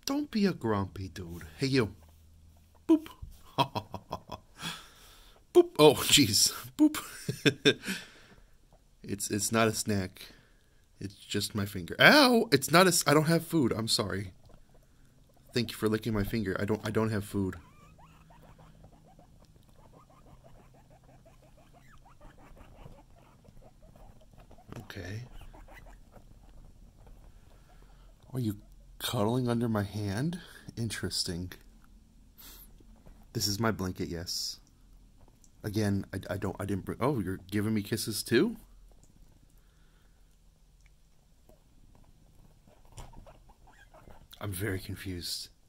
Don't be a grumpy dude. Hey, you. Boop. Boop. Oh, jeez. Boop. It's not a snack. It's just my finger. Ow! It's not a. I don't have food. I'm sorry. Thank you for licking my finger. I don't have food. Okay. Are you cuddling under my hand? Interesting. This is my blanket, yes. Again, I didn't bring. Oh, you're giving me kisses too? I'm very confused.